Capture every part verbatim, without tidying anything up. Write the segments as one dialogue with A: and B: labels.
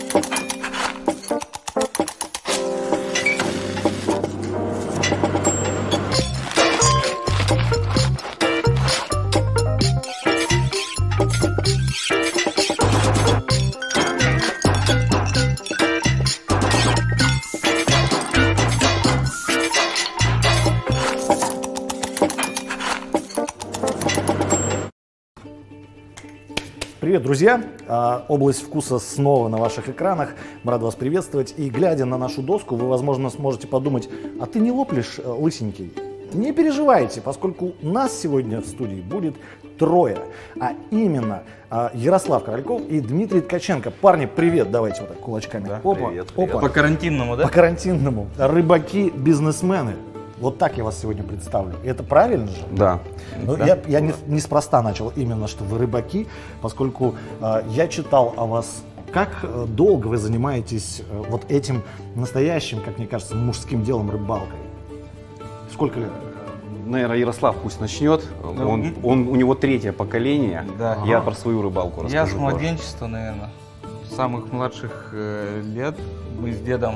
A: Привет, друзья! Область вкуса снова на ваших экранах. Мы рады вас приветствовать. И глядя на нашу доску, вы, возможно, сможете подумать, а ты не лопнешь, лысенький? Не переживайте, поскольку нас сегодня в студии будет трое. А именно Ярослав Корольков и Дмитрий Ткаченко. Парни, привет! Давайте вот так кулачками. Да,
B: опа, привет, привет.
A: Опа.
C: По карантинному, да?
A: По карантинному. Рыбаки-бизнесмены. Вот так я вас сегодня представлю. И это правильно же?
B: Да.
A: Но
B: да.
A: Я, я не, неспроста начал именно, что вы рыбаки, поскольку э, я читал о вас, как долго вы занимаетесь э, вот этим настоящим, как мне кажется, мужским делом рыбалкой. Сколько лет?
B: Наверное, Ярослав пусть начнет. Да. Он, он, у него третье поколение. Да. Я ага. про свою рыбалку расскажу.
C: Я с младенчества, наверное, с самых младших э, лет. Мы с дедом.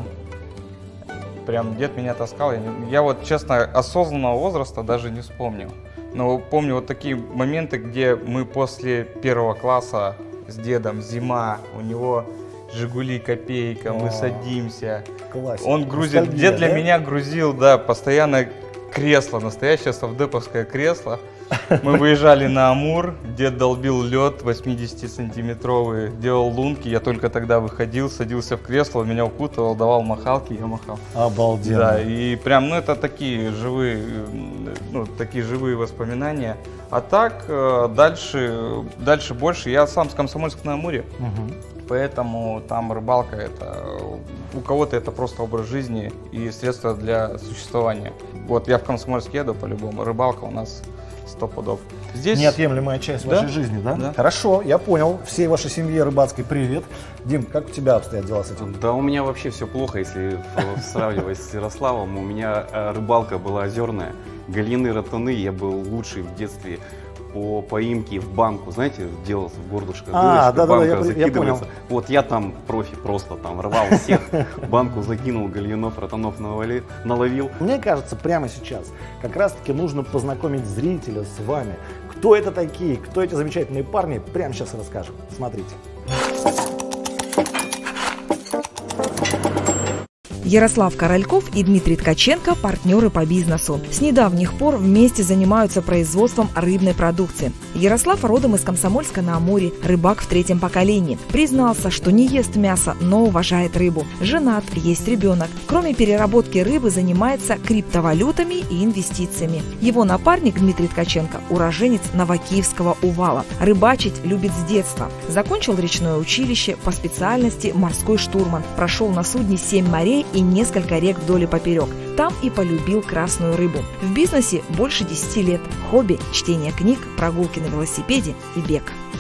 C: Прям дед меня таскал. Я, не, я вот, честно, осознанного возраста даже не вспомнил. Но помню вот такие моменты, где мы после первого класса с дедом, зима, у него Жигули Копейка, мы садимся.
A: Классика.
C: Он грузит, ностальгия, дед для да? меня грузил, да, постоянно кресло, настоящее совдеповское кресло. Мы выезжали на Амур, дед долбил лед восьмидесятисантиметровый, делал лунки, я только тогда выходил, садился в кресло, меня укутывал, давал махалки, я махал.
A: Обалденно.
C: Да, и прям, ну это такие живые, ну такие живые воспоминания. А так, дальше, дальше больше, я сам с Комсомольска на Амуре, угу. Поэтому там рыбалка, это у кого-то это просто образ жизни и средство для существования. Вот я в Комсомольск еду по-любому, рыбалка у нас сто пудов. Здесь
A: неотъемлемая часть
C: да?
A: вашей жизни, да?
C: Да.
A: Хорошо, я понял. Всей вашей семье рыбацкой привет. Дим, как у тебя обстоят дела с этим?
B: Да у меня вообще все плохо, если сравнивать с Ярославом. У меня рыбалка была озерная, галины, ротаны. Я был лучший в детстве по поимке в банку, знаете, делал в горлышко,
A: а,
B: дырочка,
A: да,
B: банка
A: да, да,
B: закидывается. Вот я там профи просто, там рвал всех, банку закинул, гальюнов, ротанов наловил.
A: Мне кажется, прямо сейчас как раз-таки нужно познакомить зрителя с вами. Кто это такие, кто эти замечательные парни, прямо сейчас расскажем. Смотрите.
D: Ярослав Корольков и Дмитрий Ткаченко – партнеры по бизнесу. С недавних пор вместе занимаются производством рыбной продукции. Ярослав родом из Комсомольска на Амуре, рыбак в третьем поколении. Признался, что не ест мясо, но уважает рыбу. Женат, есть ребенок. Кроме переработки рыбы, занимается криптовалютами и инвестициями. Его напарник Дмитрий Ткаченко – уроженец Новокиевского Увала. Рыбачить любит с детства. Закончил речное училище, по специальности морской штурман. Прошел на судне семь морей и несколько рек вдоль и поперек. Там и полюбил красную рыбу. В бизнесе больше десяти лет. Хобби – чтение книг, прогулки на велосипеде и бег.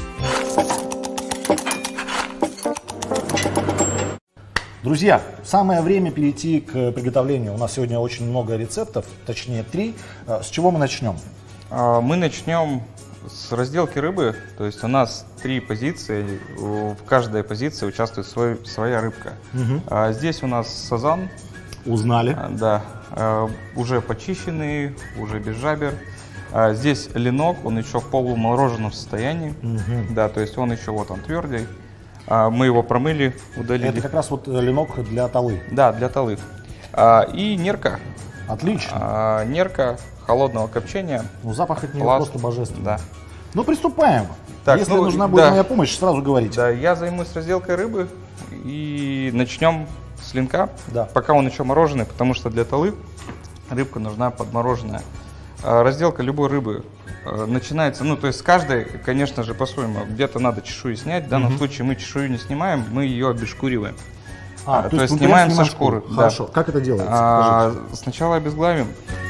A: Друзья, самое время перейти к приготовлению. У нас сегодня очень много рецептов, точнее три. С чего мы начнем?
C: Мы начнем с разделки рыбы. То есть у нас три позиции. В каждой позиции участвует свой, своя рыбка. Угу. А здесь у нас сазан.
A: Узнали.
C: Да. Уже почищенный, уже без жабер. А здесь ленок, он еще в полумороженом состоянии. Угу. Да, то есть он еще вот он твердый. А мы его промыли, удалили.
A: Это как раз вот ленок для талы.
C: Да, для талы. А, и нерка.
A: Отлично.
C: А, нерка холодного копчения.
A: Ну, запах от нее
C: Пласт.
A: просто божественный.
C: Да.
A: Ну, приступаем.
C: Так,
A: Если
C: ну,
A: нужна будет
C: да.
A: моя помощь, сразу говорите.
C: Да, я займусь разделкой рыбы и начнем с ленка.
A: Да.
C: Пока он еще мороженый, потому что для талы рыбка нужна подмороженная. А, разделка любой рыбы а, начинается, ну, то есть с каждой, конечно же, по-своему. Где-то надо чешую снять. В данном угу. случае мы чешую не снимаем, мы ее обезшкуриваем.
A: А,
C: а,
A: то,
C: то
A: есть
C: есть снимаем со
A: шкуры.
C: шкуры.
A: Хорошо.
C: Да.
A: Как это делается?
C: А, сначала обезглавим.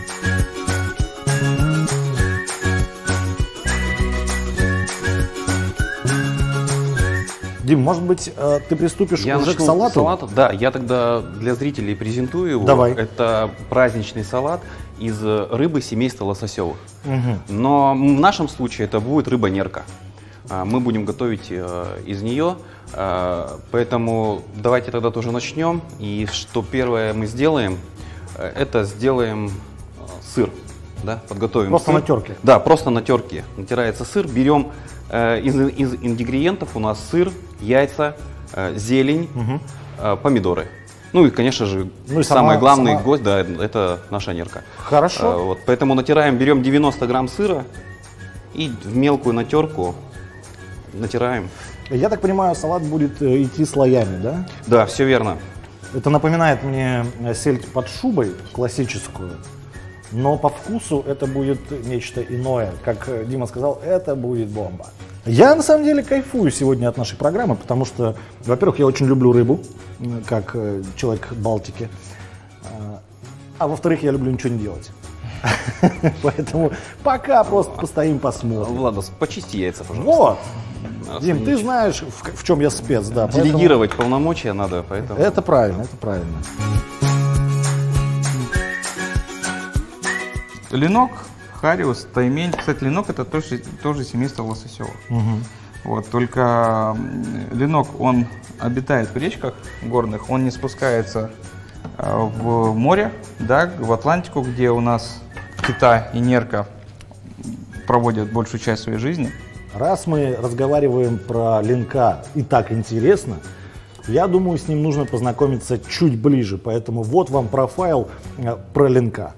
A: Дим, может быть, ты приступишь
B: я
A: уже к салату?
B: салату? Да, я тогда для зрителей презентую его.
A: Давай.
B: Это праздничный салат из рыбы семейства лососевых.
A: Угу.
B: Но в нашем случае это будет рыба нерка. мы будем готовить из нее. Поэтому давайте тогда тоже начнем. И что первое мы сделаем, это сделаем сыр. Да, подготовим
A: просто
B: сыр.
A: на терке?
B: Да, просто на терке. Натирается сыр. Берем э, из, из ингредиентов у нас сыр, яйца, э, зелень, угу. э, помидоры. Ну и, конечно же, ну и самый сама, главный сама... гость, да, это наша нерка.
A: Хорошо.
B: Э, вот, поэтому натираем, берем девяносто грамм сыра и в мелкую натерку натираем.
A: Я так понимаю, салат будет идти слоями, да?
B: Да, все верно.
A: Это напоминает мне сельдь под шубой классическую. Но по вкусу это будет нечто иное. Как Дима сказал, это будет бомба. Я на самом деле кайфую сегодня от нашей программы, потому что, во-первых, я очень люблю рыбу, как человек Балтики. А во-вторых, я люблю ничего не делать. Поэтому пока просто постоим, посмотрим.
B: Ладно, почисти яйца, пожалуйста.
A: Вот. Дим, ты знаешь, в, в чем я спец, да.
B: Делегировать поэтому... полномочия надо, поэтому...
A: Это правильно, это правильно.
C: Ленок, хариус, таймень. Кстати, ленок это тоже, тоже семейство лососевых. Угу. Вот, только ленок, он обитает в речках горных, он не спускается э, в море, да, в Атлантику, где у нас кита и нерка проводят большую часть своей жизни.
A: Раз мы разговариваем про ленка и так интересно, я думаю, с ним нужно познакомиться чуть ближе. Поэтому вот вам профайл э, про ленка.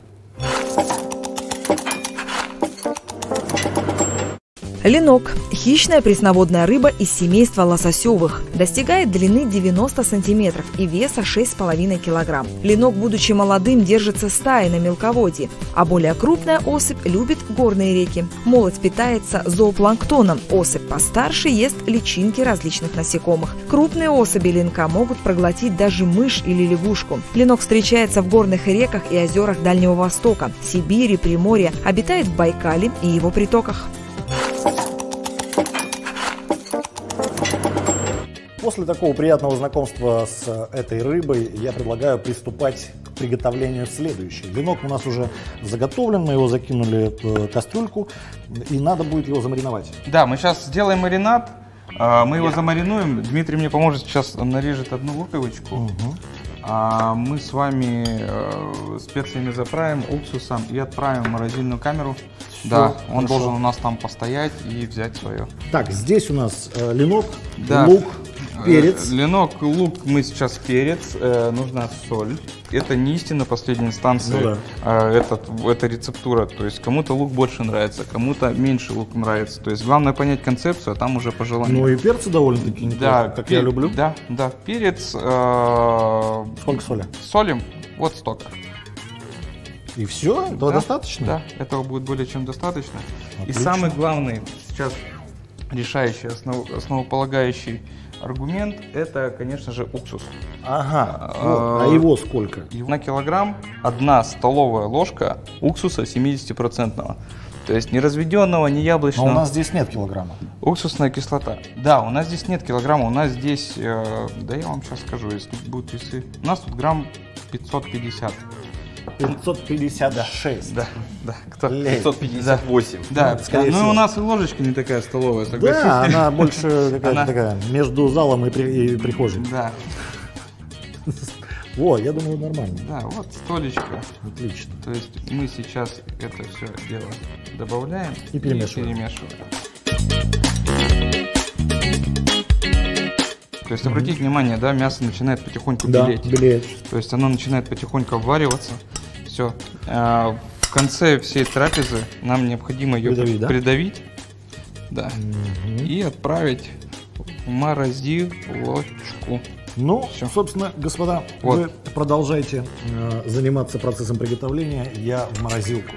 D: Ленок – хищная пресноводная рыба из семейства лососевых. Достигает длины девяносто сантиметров и веса шесть с половиной килограмм. Ленок, будучи молодым, держится стаей на мелководье, а более крупная особь любит горные реки. Молоть питается зоопланктоном, особь постарше ест личинки различных насекомых. Крупные особи ленка могут проглотить даже мышь или лягушку. Ленок встречается в горных реках и озерах Дальнего Востока, Сибири, Приморья, обитает в Байкале и его притоках.
A: После такого приятного знакомства с этой рыбой я предлагаю приступать к приготовлению следующей. Ленок у нас уже заготовлен, мы его закинули в кастрюльку, и надо будет его замариновать.
C: Да, мы сейчас сделаем маринад, мы его замаринуем. Дмитрий мне поможет, сейчас он нарежет одну луковичку. Угу. А мы с вами э, специями заправим, уксусом и отправим в морозильную камеру. Все, да, он хорошо. Должен у нас там постоять и взять свое.
A: Так, здесь у нас э, ленок,
C: да.
A: лук, перец.
C: Э, ленок, лук, мы сейчас перец, э, нужна соль. Это не истина последней инстанции, ну, да. э, этот, это рецептура. То есть кому-то лук больше нравится, кому-то меньше лук нравится. То есть главное понять концепцию, а там уже по желанию.
A: Ну и перцы довольно-таки неплохо, да, как пер... я люблю.
C: Да, да, перец. Э,
A: Сколько соли?
C: Солим вот столько.
A: И все? Этого
C: да,
A: достаточно?
C: Да, этого будет более чем достаточно. Отлично. И самый главный сейчас решающий, основ, основополагающий аргумент – это, конечно же, уксус.
A: Ага, а, а его сколько?
C: На килограмм одна столовая ложка уксуса семидесятипроцентного. То есть не разведенного, не яблочного.
A: Но у нас здесь нет килограмма.
C: Уксусная кислота. Да, у нас здесь нет килограмма, у нас здесь, э, да я вам сейчас скажу, если будут весы. У нас тут грамм пятьсот пятьдесят.
A: пятьсот пятьдесят шесть.
C: Да, да. Кто?
B: пятьсот пятьдесят восемь.
C: Да, да, скорее всего. Ну, у нас и ложечка не такая столовая, согласитесь.
A: Да, она больше какая-то она... такая, между залом и, при... и прихожей.
C: Да.
A: О, я думаю, нормально.
C: Да, вот столечко.
A: Отлично.
C: То есть мы сейчас это все дело добавляем
A: и перемешиваем.
C: И перемешиваем. То есть, обратите mm-hmm. внимание, да, мясо начинает потихоньку
A: да,
C: белеть.
A: белеть.
C: То есть оно начинает потихоньку обвариваться. Все. А в конце всей трапезы нам необходимо ее придавить, да? придавить да, mm-hmm. и отправить в морозилочку.
A: Ну,
C: Все.
A: собственно, господа, вот. Вы продолжайте э, заниматься процессом приготовления, я в морозилку.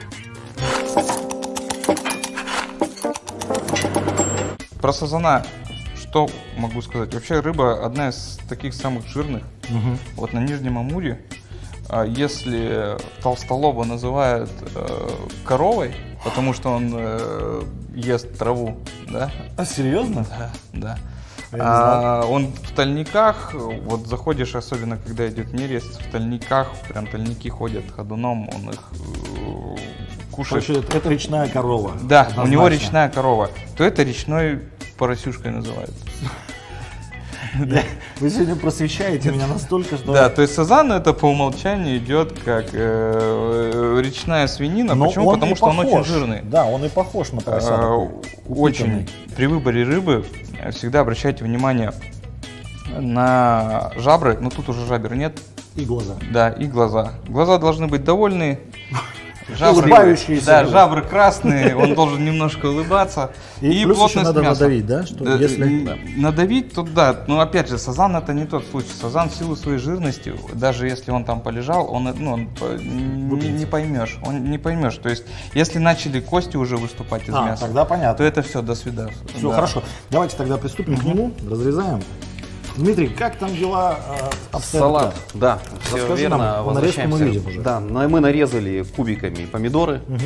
C: Про сазана что могу сказать? Вообще рыба одна из таких самых жирных. Угу. Вот на Нижнем Амуре, если толстолоба называют э, коровой, потому что он э, ест траву, да?
A: А серьезно?
C: Да, да. А, он в тальниках, вот заходишь, особенно когда идет нерест, в тальниках, прям тальники ходят ходуном, он их э, кушает.
A: Короче, это, это речная корова.
C: Да, однозначно. У него речная корова. То это речной поросюшкой называют.
A: Вы сегодня просвещаете меня настолько, что...
C: Да, то есть сазан это по умолчанию идет как э, речная свинина.
A: Но
C: почему? Потому что
A: похож.
C: он очень жирный.
A: Да, он и похож на поросенка.
C: Э, очень. При выборе рыбы всегда обращайте внимание на жабры, но тут уже жабер нет.
A: И глаза.
C: Да, и глаза. Глаза должны быть довольные. Жабры,
A: Улыбающиеся.
C: да, жабры красные, он должен немножко улыбаться.
A: И,
C: И
A: плюс еще
C: плотность
A: надо
C: мяса.
A: надавить, да? Что
C: Да,
A: если...
C: н- Надавить, то да. Но опять же, сазан это не тот случай. Сазан в силу своей жирности, даже если он там полежал, он, ну, он по- не, не поймешь. Он не поймешь. То есть, если начали кости уже выступать из
A: А,
C: мяса,
A: тогда понятно.
C: то это все, до свидания.
A: Все, хорошо. Давайте тогда приступим к нему, разрезаем. Дмитрий, как там дела э, обстоят?
B: Салат, да, все
A: Расскажи
B: верно.
A: нам, по нарезке мы
B: Возвращаемся.
A: видим уже.
B: Да, на- мы нарезали кубиками помидоры,
A: Мгм.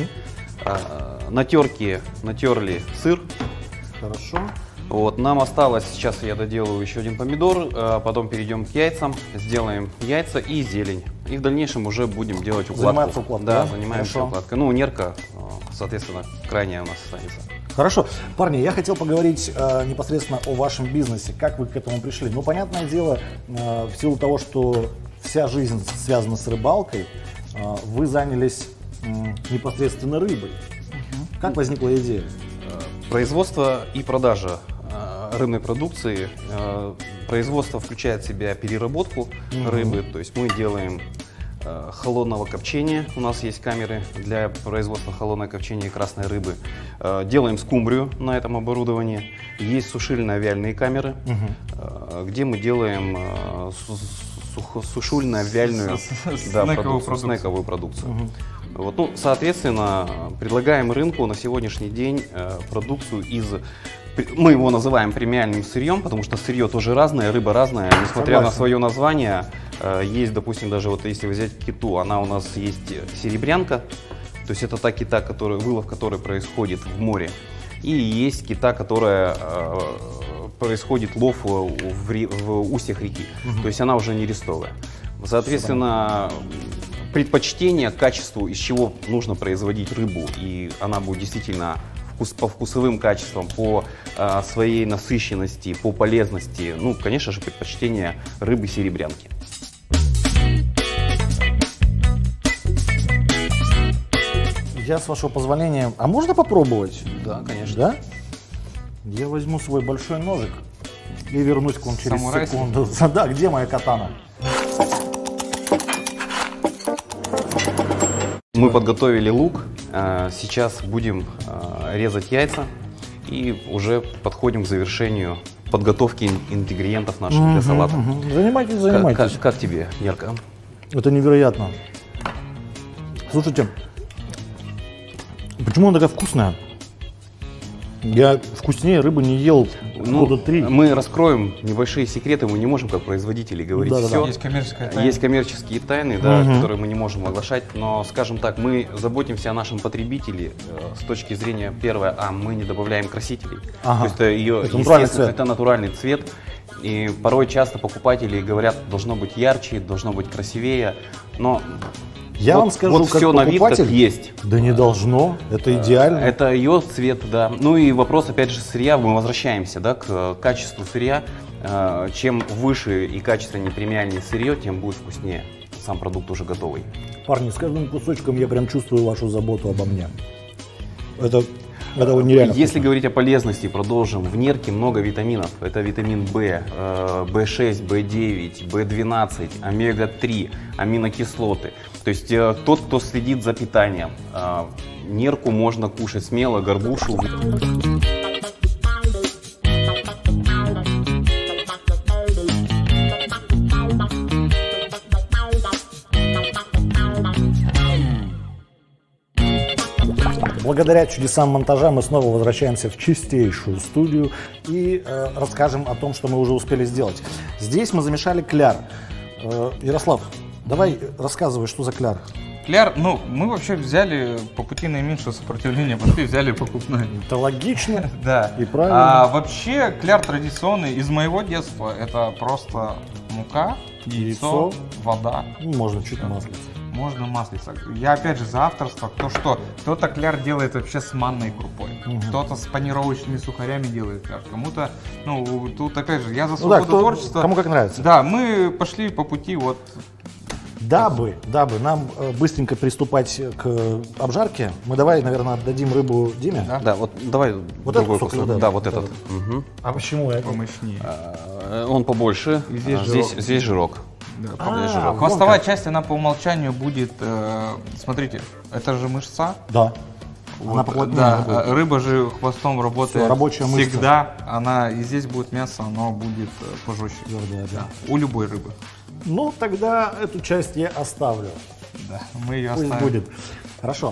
B: а, на терке натерли сыр.
A: Хорошо.
B: Вот, нам осталось, сейчас я доделаю еще один помидор, а потом перейдем к яйцам, сделаем яйца и зелень. И в дальнейшем уже будем делать укладку.
A: Заниматься укладкой,
B: Да,
A: да?
B: занимаемся
A: Хорошо.
B: укладкой. Ну, нерка, соответственно, крайняя у нас останется.
A: Хорошо. Парни, я хотел поговорить э, непосредственно о вашем бизнесе. Как вы к этому пришли? Ну, понятное дело, э, в силу того, что вся жизнь связана с рыбалкой, э, вы занялись м, непосредственно рыбой. Как возникла идея?
B: Производство и продажа э, рыбной продукции. Э, производство включает в себя переработку
A: Мгм.
B: рыбы, то есть мы делаем э, холодного копчения, у нас есть камеры для производства холодного копчения красной рыбы. Э, делаем скумбрию на этом оборудовании, есть сушильно-вяльные камеры, э, где мы делаем э, су- сухо- сушильно-вяльную
C: С- с-
B: да,
C: снековую
B: продукцию,
C: продукцию.
B: снековую продукцию. Вот, ну, соответственно, предлагаем рынку на сегодняшний день э, продукцию из... при- Мы его называем премиальным сырьем, потому что сырье тоже разное, рыба разная. Несмотря
A: Согласен.
B: на свое название, э, есть, допустим, даже вот если взять киту, она у нас есть серебрянка, то есть это та кита, которая, вылов которой происходит в море. И есть кита, которая э, происходит лов в, в ре- в устьях реки, то есть она уже не рестовая. Соответственно, предпочтение к качеству, из чего нужно производить рыбу, и она будет действительно вкус, по вкусовым качествам, по а, своей насыщенности, по полезности, ну, конечно же, предпочтение рыбы серебрянки.
A: Я, с вашего позволения, а можно попробовать?
B: Да, конечно.
A: Да? Я возьму свой большой ножик и вернусь к вам через
C: Самурайский?
A: секунду. Да, где моя катана?
B: Мы подготовили лук, а, сейчас будем а, резать яйца и уже подходим к завершению подготовки ин- ингредиентов наших для салата.
A: Мгм. Занимайтесь,
B: Как,
A: занимайтесь.
B: как- как тебе, Ярко?
A: Это невероятно. Слушайте, почему она такая вкусная? Я вкуснее рыбы не ел года три.
B: Мы раскроем небольшие секреты, мы не можем как производители говорить
A: Да-да-да.
B: все.
C: Есть коммерческая тайна.
B: Есть коммерческие тайны, да,
A: Мгм.
B: которые мы не можем оглашать, но, скажем так, мы заботимся о нашем потребителе э, с точки зрения, первое, а мы не добавляем красителей.
A: Ага.
B: То есть это, ее,
A: Это натуральный
B: естественно,
A: цвет.
B: это натуральный цвет. И порой часто покупатели говорят, должно быть ярче, должно быть красивее, но
A: Я
B: вот,
A: вам скажу,
B: вот
A: как
B: все на вид как
A: покупатель,
B: есть.
A: Да не должно, это идеально.
B: Это ее цвет, да. Ну и вопрос, опять же, сырья. Мы возвращаемся, да, к э, качеству сырья. Э, Чем выше и качественнее премиальнее сырье, тем будет вкуснее сам продукт уже готовый.
A: Парни, с каждым кусочком я прям чувствую вашу заботу обо мне. Это, это вот нереально
B: Если
A: вкусно.
B: говорить о полезности, продолжим. В нерке много витаминов. Это витамин В, э, бэ шесть, бэ девять, бэ двенадцать, омега три, аминокислоты. То есть э, тот, кто следит за питанием, э, нерку можно кушать смело, горбушу.
A: Благодаря чудесам монтажа мы снова возвращаемся в чистейшую студию и э, расскажем о том, что мы уже успели сделать. Здесь мы замешали кляр. Э, Ярослав, давай рассказывай, что за кляр.
C: Кляр, ну, мы вообще взяли по пути наименьшего сопротивления, пошли, взяли покупной.
A: Это логично.
C: Да.
A: И правильно.
C: А вообще, кляр традиционный из моего детства, это просто мука, яйцо,
A: Яйцо.
C: вода.
A: Ну, можно чуть маслица.
C: можно маслица. Я опять же за авторство, кто что. Кто-то кляр делает вообще с манной крупой, угу. кто-то с панировочными сухарями делает кляр, кому-то, ну, тут опять же, я за свободу
A: ну, да, кто,
C: творчества.
A: Кому как нравится.
C: Да, мы пошли по пути вот.
A: Дабы, дабы нам быстренько приступать к обжарке, мы давай, наверное, отдадим рыбу Диме.
B: Да, да, вот давай
A: вот
B: другой
A: кусок,
B: кусок.
A: да,
B: да, вот
A: вот
B: этот.
A: этот.
B: Угу.
A: А почему это?
C: Помощнее.
B: А, он побольше,
C: и здесь,
B: а,
C: жирок.
B: здесь, здесь жирок.
C: Да,
A: а,
C: жирок. Хвостовая часть, она по умолчанию будет, э, смотрите, это же мышца.
A: Да.
C: Вот, она да, будет. Рыба же хвостом работает. Все,
A: рабочая мышца.
C: Всегда. Она, и здесь будет мясо, оно будет пожестче.
A: Да, да, да.
C: У любой рыбы.
A: Ну, тогда эту часть я оставлю.
C: Да, мы ее
A: Пусть
C: оставим.
A: будет. Хорошо.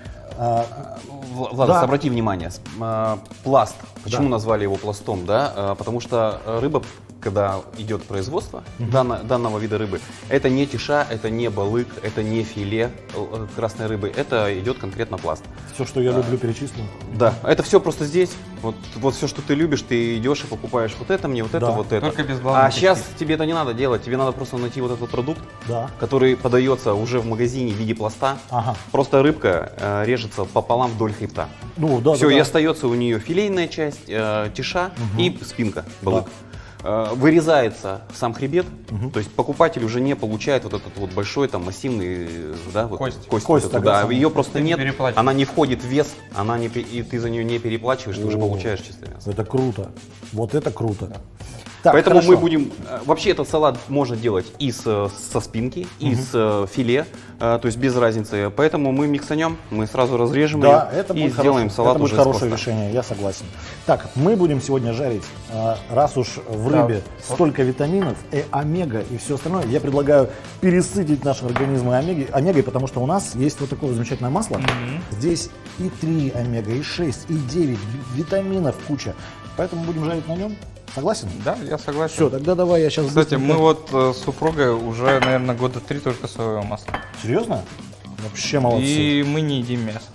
A: А,
B: Владос, да. обрати внимание, пласт, почему да. назвали его пластом, да? Потому что рыба, когда идет производство uh-huh. данного, данного вида рыбы, это не тиша, это не балык, это не филе красной рыбы, это идет конкретно пласт.
A: Все, что я а, люблю, перечислено.
B: Да, это все просто здесь. Вот, вот все, что ты любишь, ты идешь и покупаешь вот это мне, вот да. это, вот это.
C: Только без главного.
B: А сейчас тебе это не надо делать, тебе надо просто найти вот этот продукт,
A: да.
B: который подается уже в магазине в виде пласта. Ага. Просто рыбка э, режется пополам вдоль хребта. Ну, да, все, да, и да. остается у нее филейная часть, э, тиша угу. и спинка, балык. Да. Вырезается сам хребет, угу. то есть покупатель уже не получает вот этот вот большой там массивный, да, вот
C: кость,
B: кость,
A: кость
B: вот да, ее просто
C: ты
B: нет, она не входит в вес, она не, и ты за нее не переплачиваешь, ты уже получаешь чистое мясо.
A: Это круто, вот это круто. Да.
B: Так, поэтому хорошо. Мы будем, вообще этот салат можно делать и с, со спинки, угу. и с филе, то есть без разницы, поэтому мы миксанем, мы сразу разрежем
A: да,
B: ее
A: это
B: и
A: будет
B: сделаем
A: хороший,
B: салат
A: это
B: уже
A: будет хорошее
B: с
A: решение, я согласен. Так, мы будем сегодня жарить, раз уж в рыбе да. столько витаминов, и омега и все остальное, я предлагаю пересытить наши организмы омеги, омегой, потому что у нас есть вот такое замечательное масло, угу. здесь и три омега, и шесть, и девять, витаминов куча, поэтому будем жарить на нем. Согласен?
C: Да, я согласен.
A: Все, тогда давай я сейчас...
C: Кстати, быстренько... мы вот э, с супругой уже, наверное, года три только соевое масло.
A: Серьезно? Вообще молодцы.
C: И мы не едим мясо.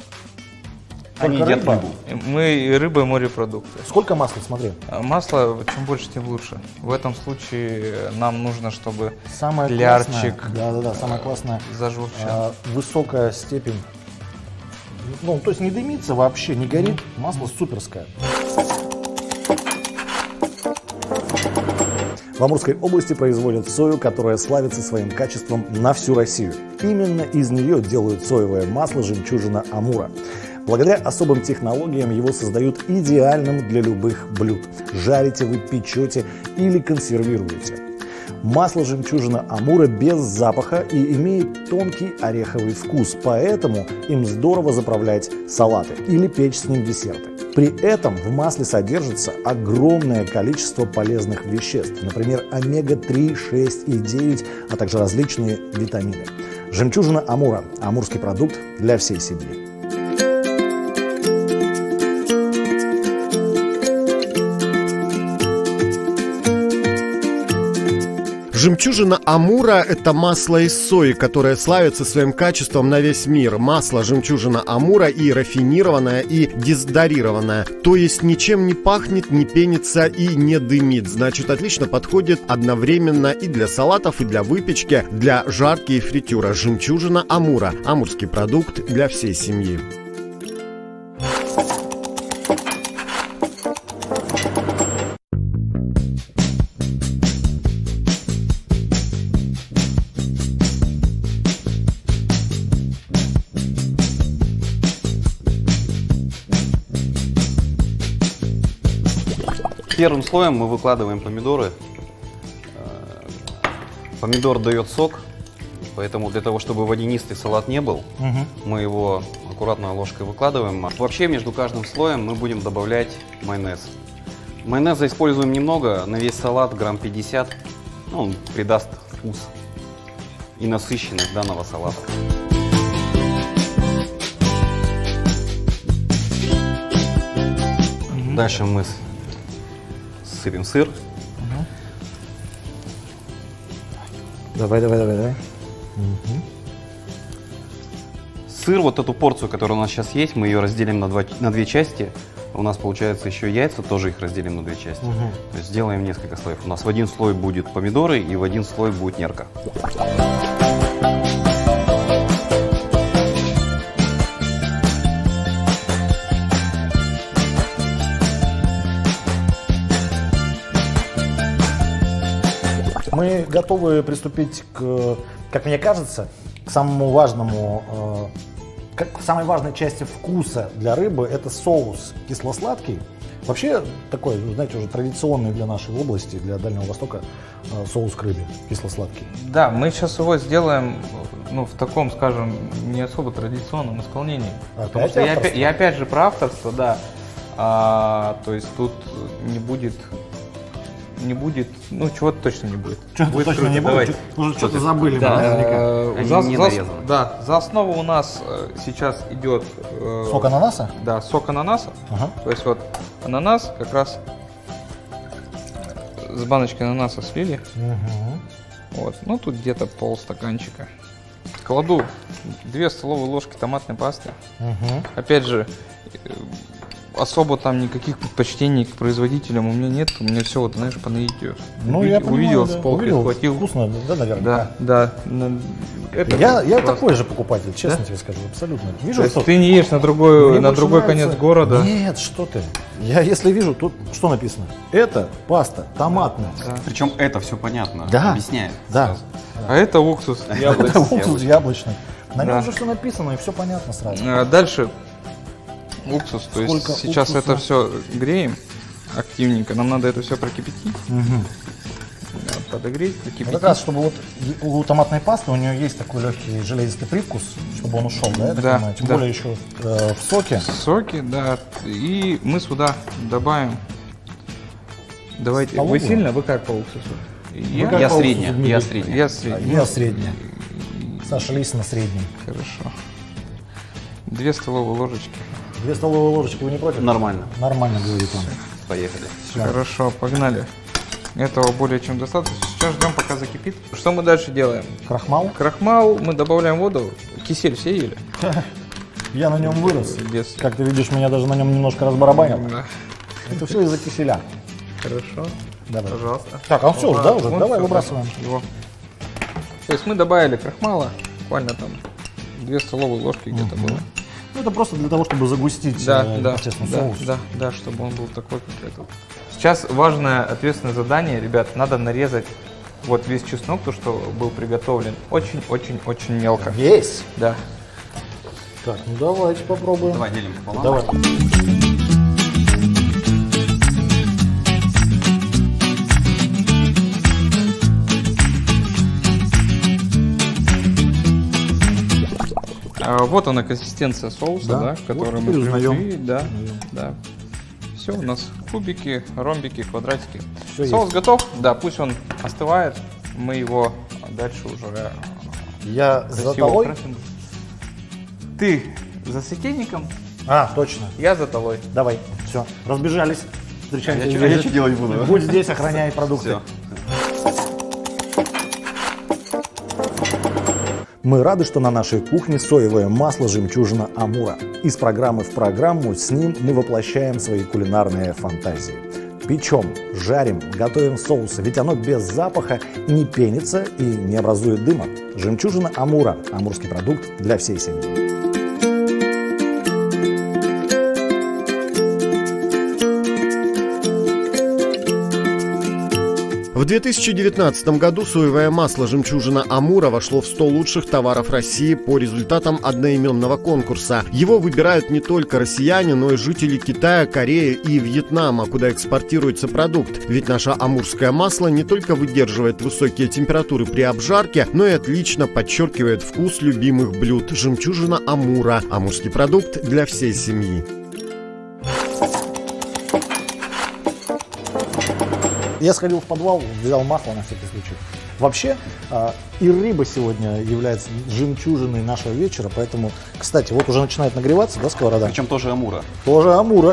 B: Они едят рыбу.
C: Мы рыба и морепродукты.
A: Сколько масла, смотри?
C: Масло, чем больше, тем лучше. В этом случае нам нужно, чтобы
A: самое
C: лярчик
A: да, да, да, самое классное,
C: зажурчал.
A: А, высокая степень, ну, то есть не дымится вообще, не горит, mm-hmm. масло суперское. В Амурской области производят сою, которая славится своим качеством на всю Россию. Именно из нее делают соевое масло «Жемчужина Амура». Благодаря особым технологиям его создают идеальным для любых блюд. Жарите вы, печете или консервируете. Масло «Жемчужина Амура» без запаха и имеет тонкий ореховый вкус, поэтому им здорово заправлять салаты или печь с ним десерты. При этом в масле содержится огромное количество полезных веществ, например, омега три, шесть и девять, а также различные витамины. «Жемчужина Амура» – амурский продукт для всей семьи.
E: Жемчужина Амура – это масло из сои, которое славится своим качеством на весь мир. Масло жемчужина Амура и рафинированное, и дезодорированное. То есть ничем не пахнет, не пенится и не дымит. Значит, отлично подходит одновременно и для салатов, и для выпечки, для жарки и фритюра. Жемчужина Амура – амурский продукт для всей семьи.
B: Первым слоем мы выкладываем помидоры. Помидор дает сок, поэтому для того, чтобы водянистый салат не был, угу. мы его аккуратно ложкой выкладываем. Вообще между каждым слоем мы будем добавлять майонез. Майонеза используем немного, на весь салат грамм пятьдесят. Ну, он придаст вкус и насыщенность данного салата. Угу. Дальше мы сыпем сыр. Угу.
A: Давай, давай, давай, давай. Угу.
B: Сыр, вот эту порцию, которая у нас сейчас есть, мы ее разделим на, два, на две части. У нас получается еще яйца, тоже их разделим на две части. Угу. То есть сделаем несколько слоев. У нас в один слой будет помидоры и в один слой будет нерка.
A: мы готовы приступить к, как мне кажется, к самому важному, э, как, к самой важной части вкуса для рыбы. Это соус кисло-сладкий. Вообще такой, знаете, уже традиционный для нашей области, для Дальнего Востока, э, соус к рыбе кисло-сладкий.
C: Да, мы сейчас его сделаем, ну, в таком, скажем, не особо традиционном исполнении.
A: Опять
C: Потому что я,
A: авторство?
C: опять- я опять же про авторство, да. А, то есть тут не будет, не будет, ну, чего-то точно не будет.
A: Что-то
C: Будет
A: точно
C: круто,
A: не
C: давайте.
A: будет? Уже что-то забыли,
C: Да,
A: наверняка.
C: э,
B: Они
C: за,
B: не
C: за-
B: нарезаны.
C: да, за основу у нас э, сейчас идет э,
A: Сок ананаса?
C: Да, сок ананаса.
A: Ага.
C: То есть вот ананас как раз с баночки ананаса слили.
A: Мгм.
C: Вот, ну тут где-то полстаканчика. Кладу две столовые ложки томатной пасты.
A: Мгм.
C: Опять же, э, особо там никаких предпочтений к производителям у меня нет. У меня все, вот, знаешь, по наитию.
A: Ну,
C: Уви-
A: я понимаю,
C: увидел
A: да.
C: с полки,
A: Увидел.
C: схватил.
A: Вкусно, да, наверное.
C: Да, да. на- это
A: Я, я
C: классно.
A: такой же покупатель, честно
C: Да?
A: тебе скажу, абсолютно.
C: То
A: Вижу,
C: есть
A: что...
C: ты не ешь на другой,
A: Мне
C: на
A: больше
C: другой
A: нравится-
C: конец города.
A: Нет, что ты. Я если вижу, тут что написано? Это паста томатная.
C: Да.
B: Причем это все понятно.
A: Да.
B: Объясняет.
A: Да.
B: сразу.
C: А это уксус
A: Это
C: яблочный.
A: уксус яблочный. На нем
C: Да.
A: же все написано, и все понятно сразу.
C: А дальше уксус. То есть
A: Сколько
C: сейчас
A: уксуса?
C: это все греем активненько. Нам надо это все прокипятить,
A: Мгм.
C: да, подогреть,
A: Вот
C: прокипятить.
A: как раз, чтобы вот у томатной пасты у нее есть такой легкий железистый привкус, чтобы он ушел, да, я так
C: Да,
A: понимаю? Тем
C: да.
A: более еще э, в соке.
C: Соки, да. И мы сюда добавим. Давайте. Вы
A: Столовую?
C: сильно? Вы как по уксусу? Я,
A: как
B: Я
A: по
B: средняя.
A: уксусу,
B: Я
A: Дмитрий?
B: средняя.
C: я
A: А
C: средний.
A: я средний. Саша Лисина средний.
C: Хорошо. Две столовые ложечки.
A: Две столовые ложечки, вы не против?
B: Нормально.
A: Нормально, говорит он.
B: Поехали.
A: Всё.
C: Хорошо, погнали. Этого более чем достаточно. Сейчас ждем, пока закипит. Что мы дальше делаем?
A: Крахмал.
C: Крахмал, мы добавляем воду. Кисель все ели?
A: Я на нем вырос.
C: Без.
A: Как ты видишь, меня даже на нем немножко разбарабанил.
C: Да.
A: Это все из-за киселя.
C: Хорошо.
A: Давай.
C: Пожалуйста.
A: Так, а все, да, уже?
C: Вон
A: Давай
C: всё,
A: выбрасываем.
C: да, его. То есть мы добавили крахмала, буквально там две столовые ложки где-то было.
A: Ну, это просто для того, чтобы загустить
C: Да,
A: э,
C: да,
A: непосредственно
C: да,
A: соус.
C: да, да, чтобы он был такой, как этот. Сейчас важное ответственное задание, ребят, надо нарезать вот весь чеснок, то, что был приготовлен, очень-очень-очень мелко.
A: Весь.
C: Да.
A: Так, ну давайте попробуем.
B: Давай делим пополам.
A: Давай.
C: А, вот она консистенция соуса,
A: Да.
C: да, который
A: Вот
C: мы
A: теперь узнаем.
C: привезли. Да, да. Все, у нас кубики, ромбики, квадратики.
A: Всё
C: Соус
A: есть.
C: готов, да, пусть он остывает. Мы его дальше уже
A: Я за
C: красиво
A: тобой.
C: украсим. Ты за светильником,
A: А, точно.
C: я за тобой.
A: Давай. Все. Разбежались. Встречаемся.
B: Я чё-
A: здесь.
B: я чё делать буду?
A: Будь здесь, охраняй продукты.
B: Все.
A: Мы рады, что на нашей кухне соевое масло «Жемчужина Амура». Из программы в программу с ним мы воплощаем свои кулинарные фантазии. Печем, жарим, готовим соусы, ведь оно без запаха не пенится и не образует дыма. «Жемчужина Амура» – амурский продукт для всей семьи.
E: В две тысячи девятнадцатом году соевое масло «Жемчужина Амура» вошло в сто лучших товаров России по результатам одноименного конкурса. Его выбирают не только россияне, но и жители Китая, Кореи и Вьетнама, куда экспортируется продукт. Ведь наше амурское масло не только выдерживает высокие температуры при обжарке, но и отлично подчеркивает вкус любимых блюд. «Жемчужина Амура» – амурский продукт для всей семьи.
A: Я сходил в подвал, взял масло на всякий случай. Вообще, а, и рыба сегодня является жемчужиной нашего вечера, поэтому, кстати, вот уже начинает нагреваться, да, сковорода?
B: Причем тоже амура.
A: Тоже Амура.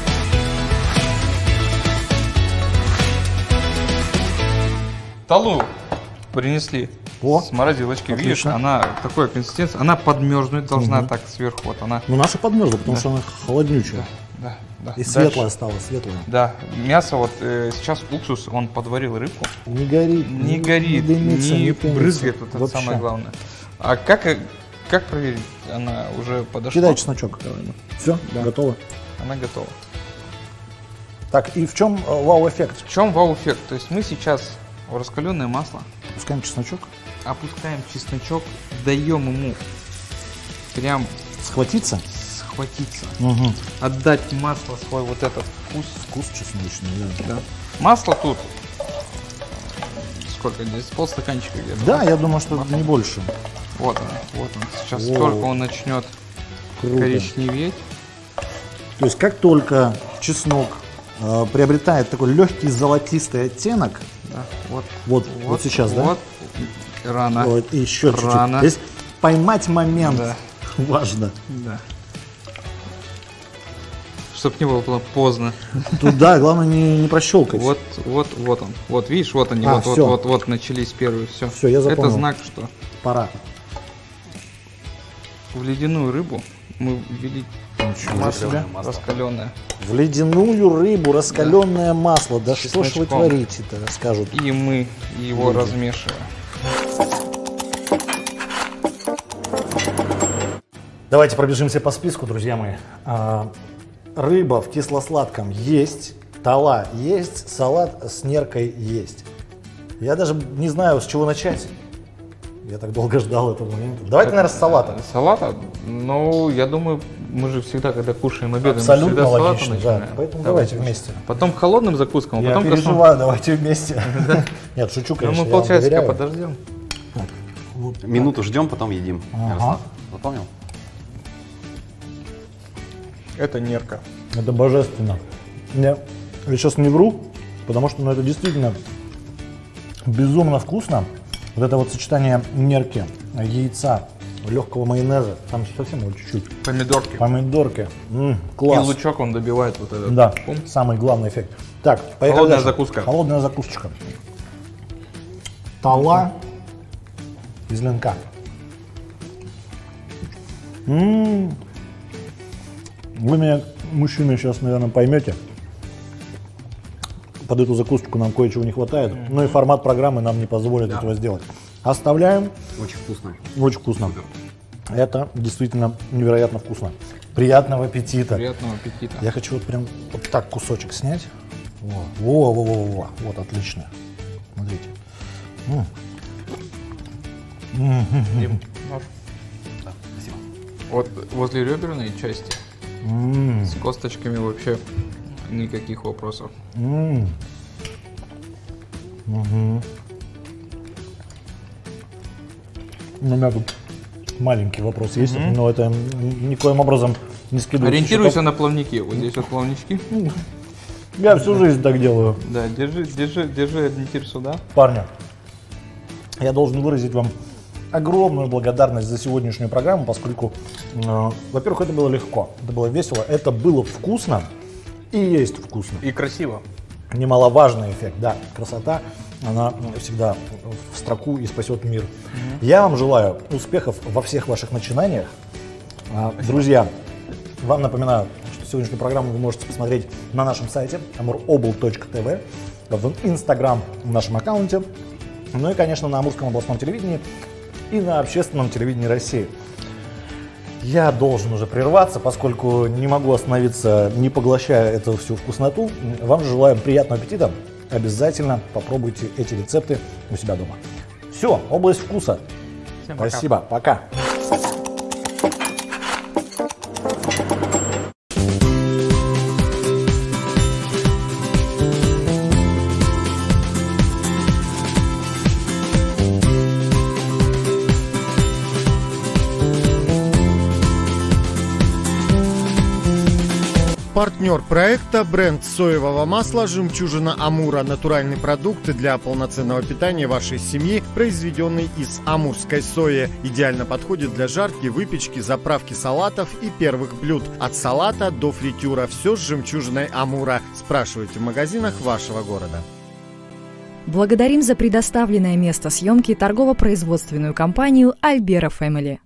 C: Талу принесли
A: О,
C: с морозилочки.
A: отлично.
C: Видишь, она такой консистенции, она подмерзнуть должна так сверху. Вот она.
A: Ну наша подмерзла, потому что она холоднючая.
C: Да, да.
A: И
C: Дальше.
A: светлая стала, светлая.
C: Да, мясо вот э, сейчас уксус, он подварил рыбку.
A: Не горит.
C: Не горит,
A: дымится,
C: не
A: пенится.
C: брызгает, вот это
A: Вообще.
C: самое главное. А как, э, как проверить? Она уже подошла?
A: Кидай чесночок. Все,
C: Да.
A: готово.
C: Она готова.
A: Так, и в чем э, вау-эффект?
C: В чем вау-эффект? То есть мы сейчас раскаленное масло.
A: Пускаем чесночок.
C: Опускаем чесночок, даем ему прям
A: Схватиться.
C: схватиться.
A: Угу.
C: Отдать масло свой вот этот вкус.
A: Вкус чесночный, да.
C: Да. Масло тут сколько здесь? Полстаканчика где-то.
A: Да, я думаю, что не больше.
C: Вот он, вот он. Сейчас
A: О,
C: только он начнет
A: круто.
C: коричневеть.
A: То есть как только чеснок э, приобретает такой легкий золотистый оттенок,
C: Да, вот,
A: вот, вот, сейчас, да?
C: Вот. Рано.
A: Вот, и еще чуть-чуть.
C: Рано.
A: Здесь поймать момент
C: Да.
A: важно.
C: Да. Чтоб не было поздно.
A: Туда главное не, не прощелкать.
C: Вот, вот, вот он. Вот, видишь, вот они,
A: А,
C: вот, вот,
A: всё.
C: вот, вот, начались первые. Все.
A: Всё, я запомнил.
C: Это знак, что
A: Пора.
C: в ледяную рыбу мы ввели масло
A: себе.
C: раскаленное.
A: В ледяную рыбу раскаленное масло. Да что ж вы
C: Чесночком.
A: творите-то, скажут.
C: И мы его
A: Люди.
C: размешиваем.
A: Давайте пробежимся по списку, друзья мои. А, рыба в кисло-сладком есть, тала есть, салат с неркой есть. Я даже не знаю, с чего начать. Я так долго ждал этого момента. Давайте, наверное, с салата.
C: Салата? Ну, я думаю, мы же всегда, когда кушаем обед, мы
A: Абсолютно
C: всегда с салата
A: логично, да.
C: начинаем.
A: Поэтому давайте вместе.
C: Потом к холодным закускам, а
A: Я
C: потом ко сну.
A: переживаю, давайте вместе. Нет, шучу,
C: Ну,
A: конечно,
C: мы
A: я вам
C: полчасика
A: доверяю.
C: подождем.
A: Вот.
B: Минуту ждем, потом едим.
A: Ага.
B: Ярослав, запомнил?
C: Это нерка.
A: Это божественно. Я, я сейчас не вру, потому что ну, это действительно безумно вкусно. Вот это вот сочетание нерки, яйца, легкого майонеза, там совсем вот чуть-чуть,
C: Помидорки.
A: помидорки. М,
C: И
A: класс.
C: лучок он добивает вот этот.
A: Да,
C: Пум.
A: самый главный эффект. Так, поехали
C: Холодная
A: дальше.
C: закуска.
A: Холодная закусочка. Тала из ленка. М. Вы меня, мужчины, сейчас, наверное, поймете. Под эту закусочку нам кое-чего не хватает. Но и формат программы нам не позволит этого сделать. Оставляем.
B: Очень вкусно.
A: Очень вкусно. Это действительно невероятно вкусно. Приятного аппетита.
C: Приятного аппетита.
A: Я хочу вот прям вот так кусочек снять. Во, во, во, во, во. Вот, отлично. Смотрите. М.
C: Дим, нож.
B: Да, спасибо.
C: Вот возле реберной части
A: М.
C: с косточками вообще никаких вопросов.
A: М. Мгм. У меня тут маленький вопрос есть, но это н- никоим образом не скидывается.
C: Ориентируйся на плавники. Вот здесь вот плавнички.
A: Я всю жизнь так делаю.
C: Да, держи, держи, держи ориентир сюда.
A: Парни, я должен выразить вам огромную благодарность за сегодняшнюю программу, поскольку, э, во-первых, это было легко, это было весело, это было вкусно и есть вкусно.
C: И красиво.
A: Немаловажный эффект, да, красота, она всегда в строку и спасет мир. Я вам желаю успехов во всех ваших начинаниях. А, друзья, вам напоминаю, что сегодняшнюю программу вы можете посмотреть на нашем сайте амур обл точка тэ вэ, в Инстаграм в нашем аккаунте, ну и, конечно, на Амурском областном телевидении и на общественном телевидении России. Я должен уже прерваться, поскольку не могу остановиться, не поглощая эту всю вкусноту. Вам же желаю приятного аппетита. Обязательно попробуйте эти рецепты у себя дома. Все, область вкуса.
C: Всем пока.
A: Спасибо, пока.
E: Партнер проекта – бренд соевого масла «Жемчужина Амура». Натуральный продукт для полноценного питания вашей семьи, произведенный из амурской сои. Идеально подходит для жарки, выпечки, заправки салатов и первых блюд. От салата до фритюра. Все с «Жемчужиной Амура». Спрашивайте в магазинах вашего города.
D: Благодарим за предоставленное место съемки торгово-производственную компанию «Альбера Фэмили».